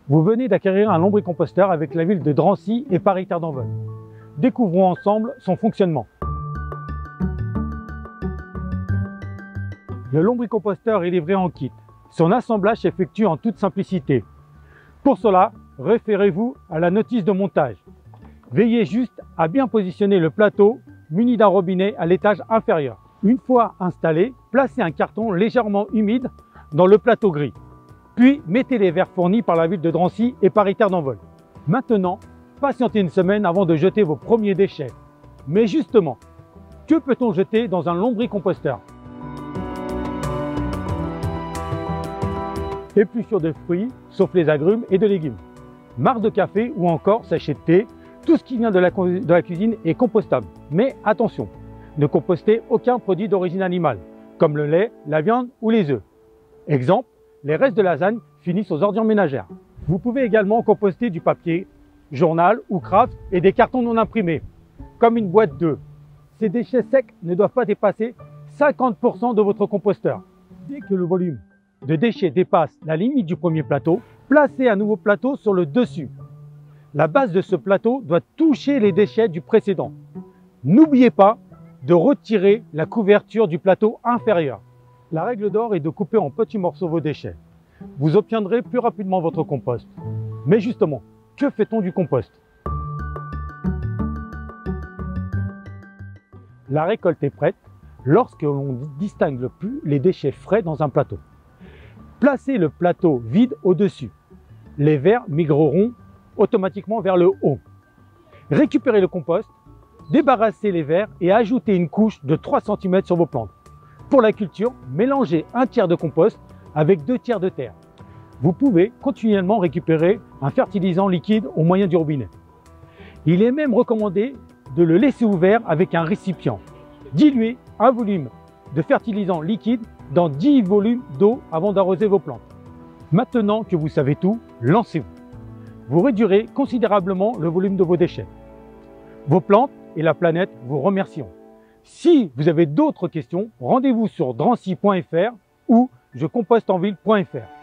Vous venez d'acquérir un lombricomposteur avec la ville de Drancy et Paris-Terre d'Envol. Découvrons ensemble son fonctionnement. Le lombricomposteur est livré en kit. Son assemblage s'effectue en toute simplicité. Pour cela, référez-vous à la notice de montage. Veillez juste à bien positionner le plateau muni d'un robinet à l'étage inférieur. Une fois installé, placez un carton légèrement humide dans le plateau gris. Puis mettez les verres fournis par la ville de Drancy et Paris-Terre d'Envol. Maintenant, patientez une semaine avant de jeter vos premiers déchets. Mais justement, que peut-on jeter dans un lombricomposteur? Épluchures de fruits, sauf les agrumes et de légumes, marc de café ou encore sachet de thé, tout ce qui vient de la cuisine est compostable. Mais attention, ne compostez aucun produit d'origine animale, comme le lait, la viande ou les œufs. Exemple, les restes de lasagne finissent aux ordures ménagères. Vous pouvez également composter du papier, journal ou craft et des cartons non imprimés, comme une boîte d'œufs. Ces déchets secs ne doivent pas dépasser 50% de votre composteur. Dès que le volume de déchets dépasse la limite du premier plateau, placez un nouveau plateau sur le dessus. La base de ce plateau doit toucher les déchets du précédent. N'oubliez pas de retirer la couverture du plateau inférieur. La règle d'or est de couper en petits morceaux vos déchets. Vous obtiendrez plus rapidement votre compost. Mais justement, que fait-on du compost? La récolte est prête lorsque l'on distingue plus les déchets frais dans un plateau. Placez le plateau vide au-dessus. Les vers migreront automatiquement vers le haut. Récupérez le compost, débarrassez les vers et ajoutez une couche de 3 cm sur vos plantes. Pour la culture, mélangez un tiers de compost avec 2 tiers de terre. Vous pouvez continuellement récupérer un fertilisant liquide au moyen du robinet. Il est même recommandé de le laisser ouvert avec un récipient. Diluez un volume de fertilisant liquide dans 10 volumes d'eau avant d'arroser vos plantes. Maintenant que vous savez tout, lancez-vous. Vous réduirez considérablement le volume de vos déchets. Vos plantes et la planète vous remercieront. Si vous avez d'autres questions, rendez-vous sur drancy.fr ou jecompostenville.fr.